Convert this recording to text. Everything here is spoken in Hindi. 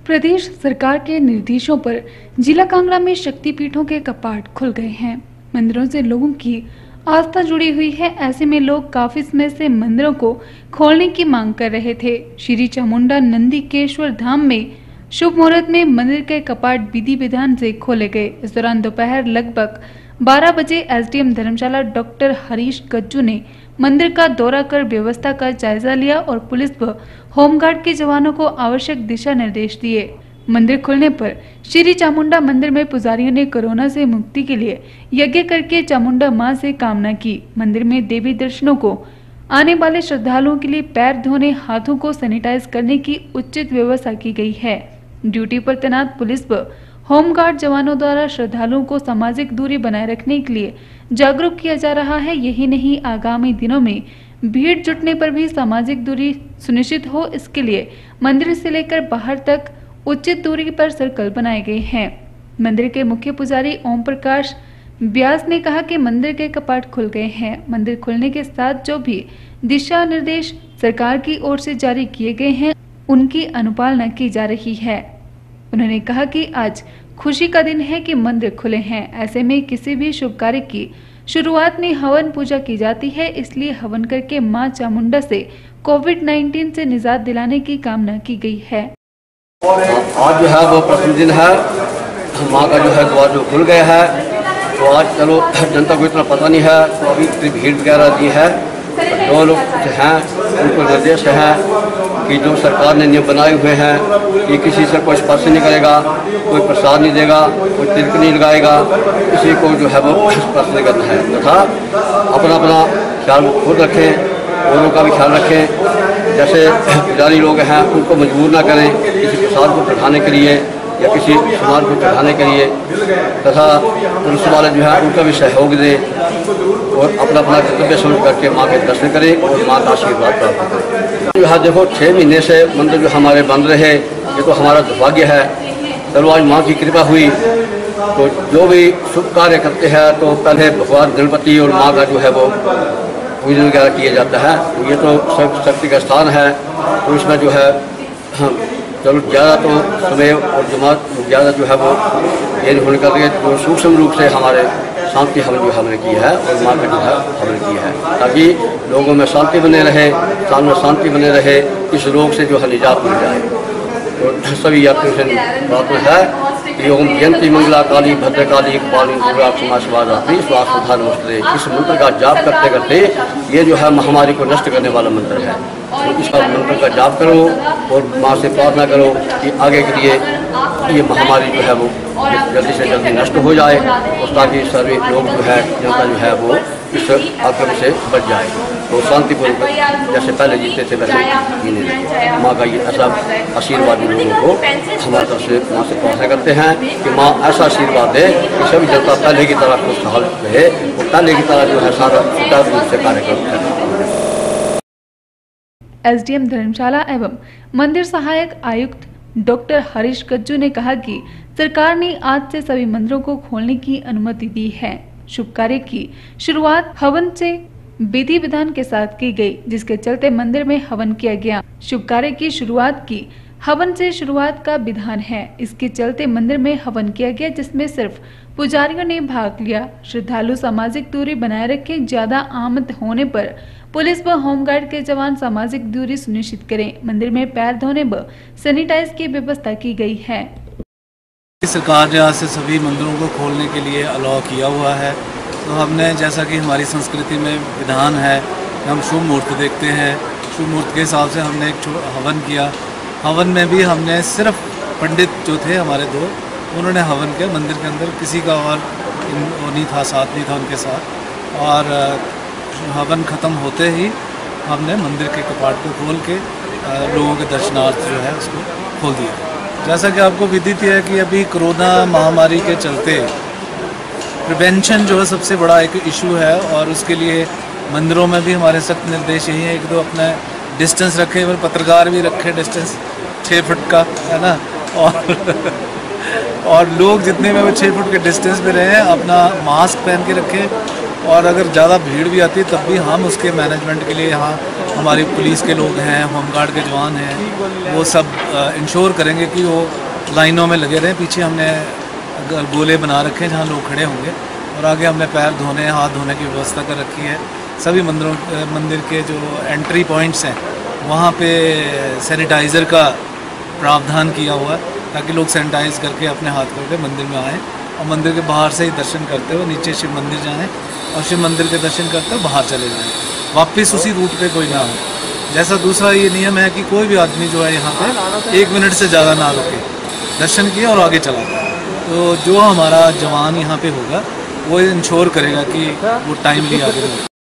प्रदेश सरकार के निर्देशों पर जिला कांगड़ा में शक्तिपीठों के कपाट खुल गए हैं। मंदिरों से लोगों की आस्था जुड़ी हुई है। ऐसे में लोग काफी समय से मंदिरों को खोलने की मांग कर रहे थे। श्री चामुंडा नंदीकेश्वर धाम में शुभ मुहूर्त में मंदिर के कपाट विधि विधान से खोले गए। इस दौरान दोपहर लगभग 12 बजे एसडीएम धर्मशाला डॉक्टर हरीश गज्जू ने मंदिर का दौरा कर व्यवस्था का जायजा लिया और पुलिस व होमगार्ड के जवानों को आवश्यक दिशा निर्देश दिए। मंदिर खुलने पर श्री चामुंडा मंदिर में पुजारियों ने कोरोना से मुक्ति के लिए यज्ञ करके चामुंडा मां से कामना की। मंदिर में देवी दर्शनों को आने वाले श्रद्धालुओं के लिए पैर धोने, हाथों को सैनिटाइज करने की उचित व्यवस्था की गई है। ड्यूटी पर तैनात पुलिस व होमगार्ड जवानों द्वारा श्रद्धालुओं को सामाजिक दूरी बनाए रखने के लिए जागरूक किया जा रहा है। यही नहीं, आगामी दिनों में भीड़ जुटने पर भी सामाजिक दूरी सुनिश्चित हो, इसके लिए मंदिर से लेकर बाहर तक उचित दूरी पर सर्कल बनाए गए हैं। मंदिर के मुख्य पुजारी ओम प्रकाश व्यास ने कहा कि मंदिर के कपाट खुल गए हैं। मंदिर खुलने के साथ जो भी दिशा निर्देश सरकार की ओर से जारी किए गए हैं, उनकी अनुपालना की जा रही है। उन्होंने कहा कि आज खुशी का दिन है कि मंदिर खुले हैं। ऐसे में किसी भी शुभ कार्य की शुरुआत में हवन पूजा की जाती है, इसलिए हवन करके मां चामुंडा से कोविड-19 से निजात दिलाने की कामना की गई है। आज जो है वो प्रथम दिन है, माँ का जो है द्वार जो खुल गया है। तो आज चलो जनता को इतना पता नहीं है, तो अभी इतनी भीड़ वगैरह दी है। जो लोग हैं उनको निर्देश है कि जो सरकार ने नियम बनाए हुए हैं कि किसी से कोई स्पर्श नहीं करेगा, कोई प्रसाद नहीं देगा, कोई तिलक नहीं लगाएगा, किसी को जो है वो स्पर्श नहीं करना है तथा अपना अपना ख्याल खुद रखें, औरों का भी ख्याल रखें। जैसे पुजारी लोग हैं उनको मजबूर ना करें किसी प्रसाद को चढ़ाने के लिए या किसी सामान को चढ़ाने के लिए, तथा पुलिस वाले जो है उनका भी सहयोग दें और अपना अपना कर्तव्य समझ करके माँ के दर्शन करें और माँ का आशीर्वाद प्राप्त करें। जो है देखो 6 महीने से मंदिर जो हमारे बंद रहे, ये तो हमारा दुर्भाग्य है। चलो आज माँ की कृपा हुई, तो जो भी शुभ कार्य करते हैं तो पहले भगवान गणपति और माँ का जो है वो पूजन वगैरह किया जाता है। तो ये तो सब शक्ति का स्थान है, तो इसमें जो है चलो ज़्यादा तो समय और जमात ज़्यादा जो है वो ये होने का जो सूक्ष्म रूप से हमारे शांति हवन जो हमने की है और माँ का जो है हमने की है, ताकि लोगों में शांति बने रहे, स्थान में शांति बने रहे, इस रोग से जो है निजात मिल जाए। तो सभी यात्रियों से बात है कि ओम जयंती मंगला काली भद्रकाली कपाली दुर्गा क्षमा स्वाधात्री स्वास्थ्य नमस्ते, इस मंत्र का जाप करते करते ये जो है महामारी को नष्ट करने वाला मंत्र है। तो इस मंत्र का जाप करो और माँ से प्रार्थना करो कि आगे के लिए ये महामारी जो है वो जल्दी से जल्दी नष्ट हो जाए और ताकि सभी लोग जो है जनता जो है वो इस आक्रमण से बच जाए, तो शांतिपूर्वक जैसे पहले जीते थे वैसे जीने लगे। माँ का ये ऐसा आशीर्वाद लोगों को हमारी तरफ से माँ से प्रार्थना करते हैं कि माँ ऐसा आशीर्वाद दे कि सभी जनता पहले की तरह खुशहाल रहे और पहले की तरह जो है सारा सुचारू रूप से कार्यक्रम करें। एसडीएम धर्मशाला एवं मंदिर सहायक आयुक्त डॉक्टर हरीश गज्जू ने कहा कि सरकार ने आज से सभी मंदिरों को खोलने की अनुमति दी है। शुभ कार्य की शुरुआत हवन से विधि विधान के साथ की गई, जिसके चलते मंदिर में हवन किया गया। शुभ कार्य की शुरुआत की हवन से शुरुआत का विधान है, इसके चलते मंदिर में हवन किया गया, जिसमें सिर्फ पुजारियों ने भाग लिया। श्रद्धालु सामाजिक दूरी बनाए रखें। ज्यादा आमद होने पर पुलिस व होमगार्ड के जवान सामाजिक दूरी सुनिश्चित करें। मंदिर में पैर धोने व सैनिटाइज की व्यवस्था की गई है। सरकार ने आज से सभी मंदिरों को खोलने के लिए अलाउ किया हुआ है। तो हमने, जैसा कि हमारी संस्कृति में विधान है, हम शुभ मुहूर्त देखते हैं, शुभ मुहूर्त के हिसाब से हमने एक हवन किया। हवन में भी हमने सिर्फ पंडित जो थे हमारे 2, उन्होंने हवन किया मंदिर के अंदर, किसी का और वो नहीं था, साथ नहीं था उनके साथ। और हवन ख़त्म होते ही हमने मंदिर के कपाट को खोल के लोगों के दर्शनार्थ जो है उसको खोल दिया। जैसा कि आपको विदित है कि अभी कोरोना महामारी के चलते प्रिवेंशन जो है सबसे बड़ा एक इशू है, और उसके लिए मंदिरों में भी हमारे सख्त निर्देश यही है कि तो अपना डिस्टेंस रखें, और पत्रकार भी रखें डिस्टेंस 6 फुट का, है ना। और लोग जितने में वो 6 फुट के डिस्टेंस पे रहें, अपना मास्क पहन के रखें और अगर ज़्यादा भीड़ भी आती है तब भी हम उसके मैनेजमेंट के लिए यहाँ हमारी पुलिस के लोग हैं, होमगार्ड के जवान हैं, वो सब इंश्योर करेंगे कि वो लाइनों में लगे रहें। पीछे हमने गोले बना रखे हैं जहाँ लोग खड़े होंगे, और आगे हमने पैर धोने, हाथ धोने की व्यवस्था कर रखी है। सभी मंदिर के जो एंट्री पॉइंट्स हैं वहाँ पे सैनिटाइज़र का प्रावधान किया हुआ है ताकि लोग सैनिटाइज करके अपने हाथ करके मंदिर में आएँ और मंदिर के बाहर से ही दर्शन करते हुए नीचे शिव मंदिर जाएँ और शिव मंदिर के दर्शन करते हुए बाहर चले जाएँ, वापस उसी रूट पे कोई ना हो। जैसा दूसरा ये नियम है कि कोई भी आदमी जो है यहाँ पे 1 मिनट से ज़्यादा ना रुके, दर्शन किया और आगे चला जाए। तो जो हमारा जवान यहाँ पे होगा वो इंश्योर करेगा कि वो टाइमली आगे